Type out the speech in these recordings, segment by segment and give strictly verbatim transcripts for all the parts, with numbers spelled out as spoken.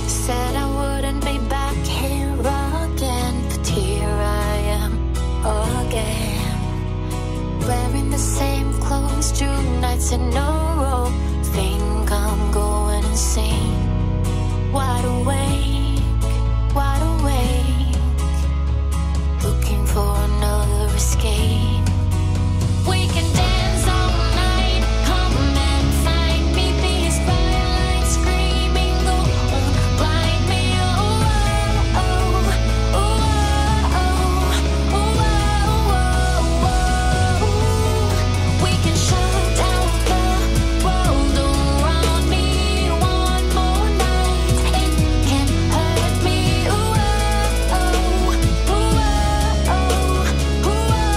Said I wouldn't be back here again, but here I am again, wearing the same clothes two nights in a row. Think I'm going insane. Wide awake, wide awake, looking for another escape. We can dance all night, come and find me. These firelight screaming, go on, blind me. Oh, oh, oh, oh, oh, oh, oh, oh. We can shut down the world around me one more night. It can hurt me. Oh, oh, oh, oh, oh,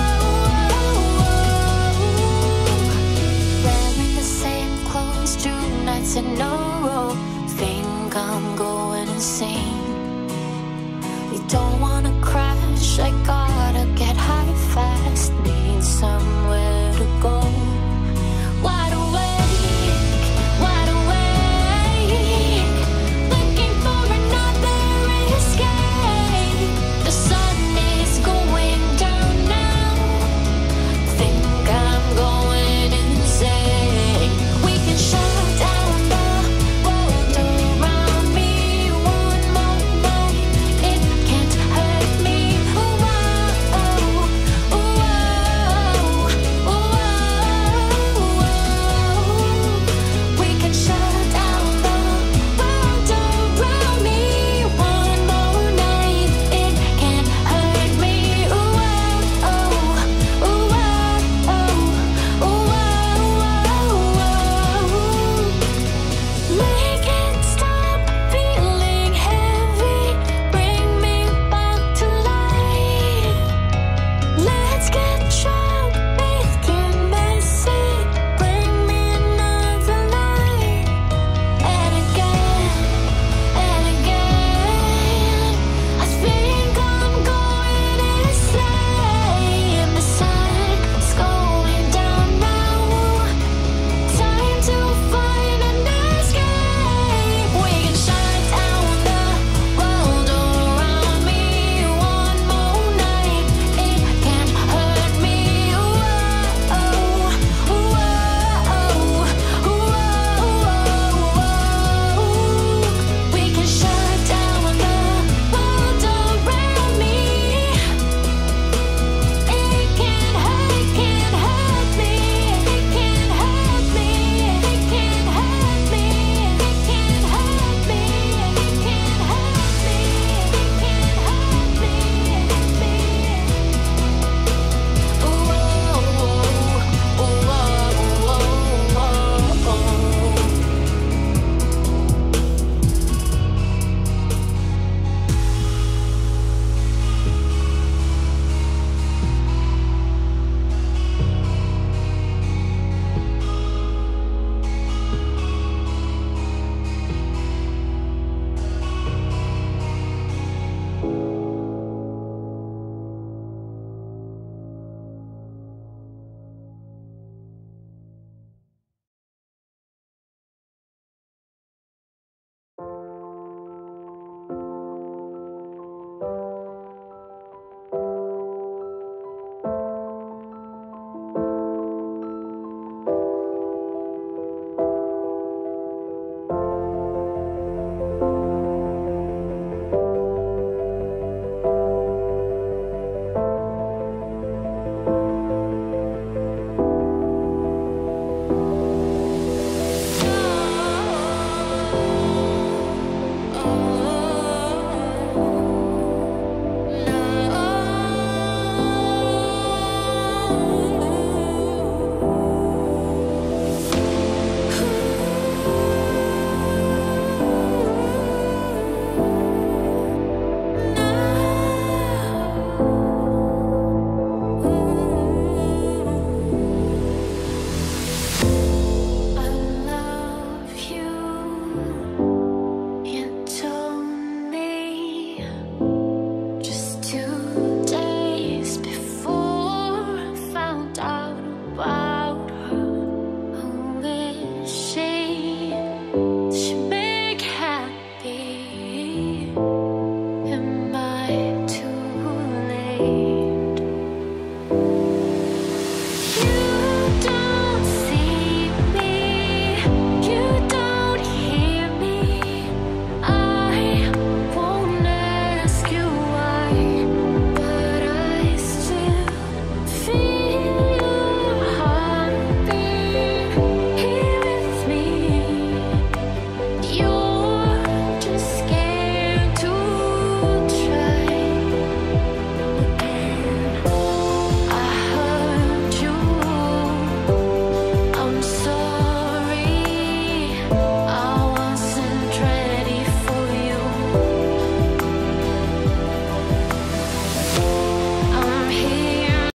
oh. Wearing the same clothes two nights in a row. Think I'm going insane. We don't wanna crash. I gotta get high fast. Need some